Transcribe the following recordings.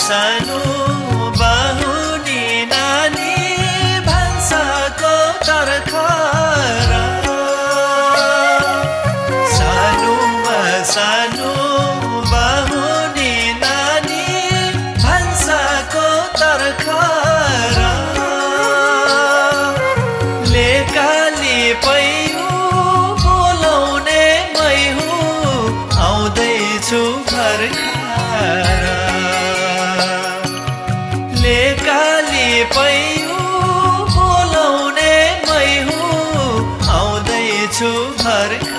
सानो बाहुनी नानी भान्साको तर्खर सानोमा सानो बाहुनी नानी भान्साको तर्खर लेकाली पैउ बोलाउने मै हुँ आउँदैछु भर्खर लेकाली पैउ बोलाउने मै हुँ आउँदैछु भर्खर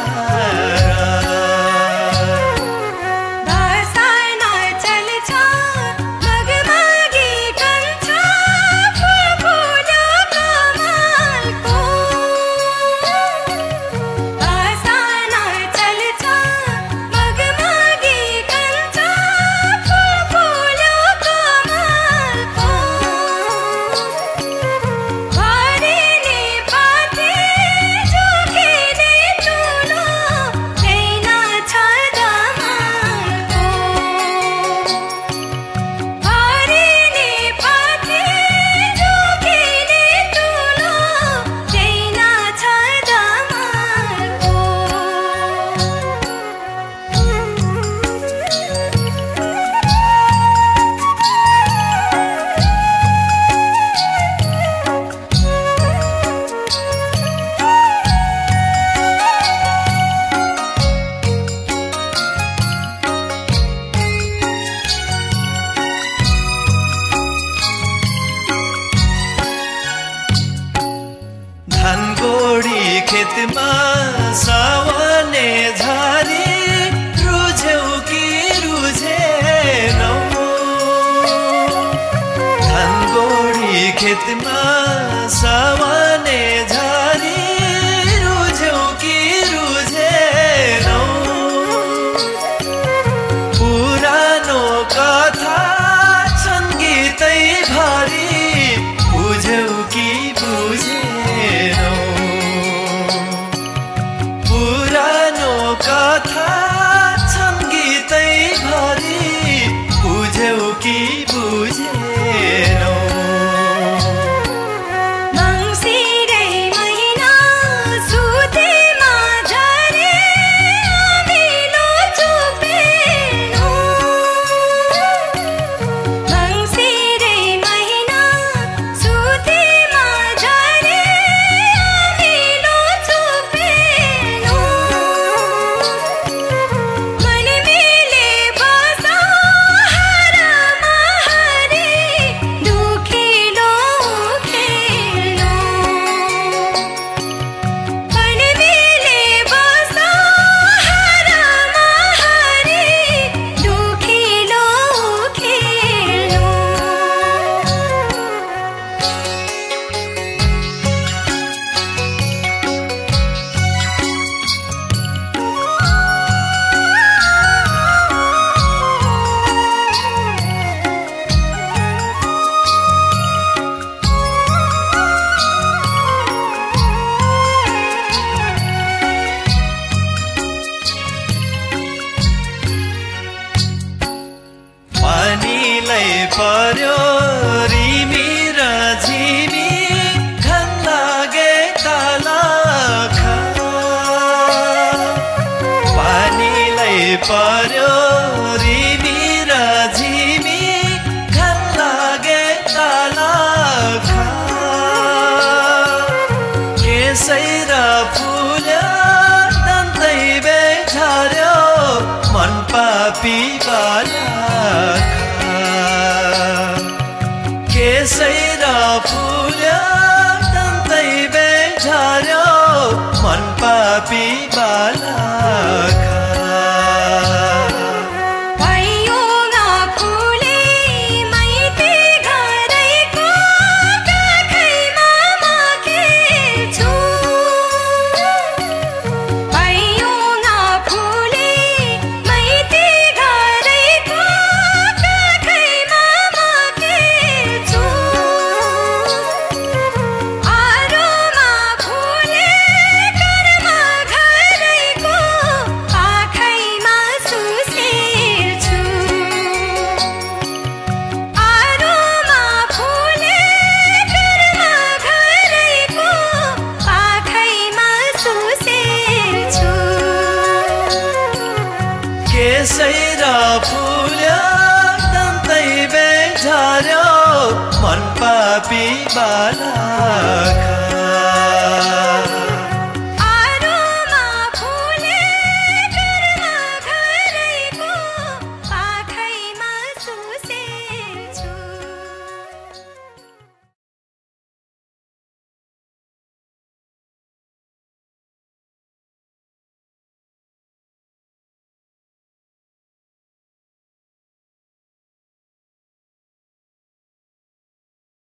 धानगोडी खेतमा सावने झारी रुझ्यौ कि रुझेनौ धानगोडी खेतमा सावने झारी रुझ्यौ कि रुझेनौ पुरानो कथा छन् गीतै भरी बुझ्यौ कि बुझेनौ पुरानो कथा छन् गीतै भरी बुझ्यौ कि बुझेनौ पर्यो रिमी र झिमी घन लागे तलखा पानीलाई पर्यो रिमी र झिमी घन लागे तलखा केसै र फुल्यो दन्तै बेझर्यो मन पापी बालखा केसै र फुल्यो दन्तै बेझर्यो मन पापी बालखा Bye. र फुल्यो तन्तै बेझार्यो मन पापी बालक